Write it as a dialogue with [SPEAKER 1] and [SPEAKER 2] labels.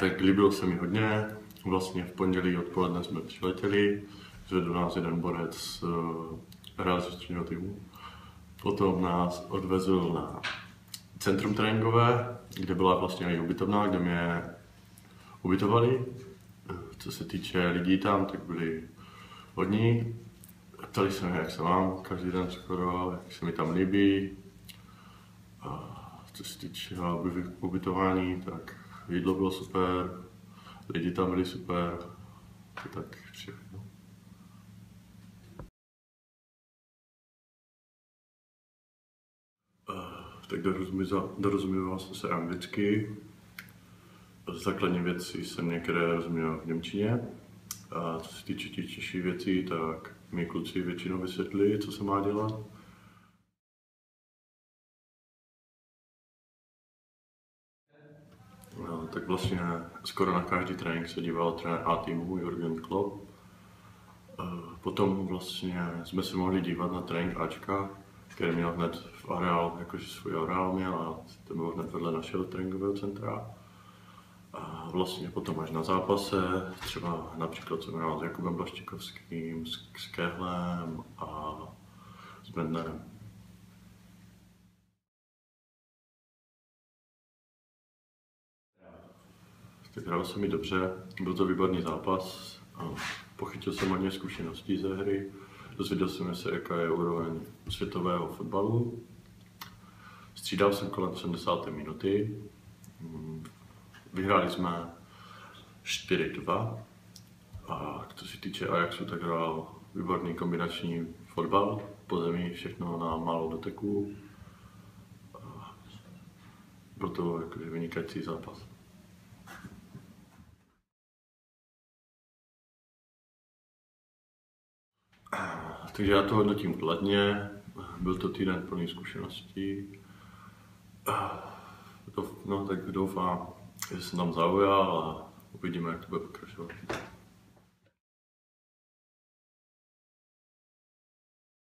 [SPEAKER 1] Tak líbilo se mi hodně. Vlastně v pondělí odpoledne jsme přiletěli, zvedl nás jeden borec realizačního týmu. Potom nás odvezl na centrum tréninkové, kde byla vlastně i ubytovna, kde mě ubytovali. Co se týče lidí tam, tak byli hodní. Ptali se mě, jak se mám každý den skoro, jak se mi tam líbí. A co se týče ubytování, tak jídlo bylo super, lidi tam byli super, to tak všechno. Tak dorozuměval jsem se anglicky. Základní věci jsem některé rozuměl v němčině. A co se týče těch těžších věcí, tak mi kluci většinou vysvětlili, co se má dělat. No, tak vlastně skoro na každý trénink se díval trenér A týmu Jürgen Klopp. Potom vlastně jsme se mohli dívat na trénink Ačka, který měl hned v areál, jakože svůj areál měl a to bylo hned vedle našeho tréninkového centra. A vlastně potom až na zápase, třeba například jsem hrál s Jakubem Blaštíkovským, s Kehlem a s Bendnerem. Tak hrál se mi dobře, byl to výborný zápas, pochytil jsem hodně zkušeností ze hry, dozvěděl jsem se, jaká je úroveň světového fotbalu. Střídal jsem kolem 70. minuty, vyhráli jsme 4-2 a co se týče Ajaxu, tak hrál výborný kombinační fotbal, po zemi všechno na málo doteků. Byl to jakože vynikající zápas. Takže já to hodnotím kladně, byl to týden plný zkušeností. No, tak doufám, že se nám zaujal a uvidíme, jak to bude pokračovat.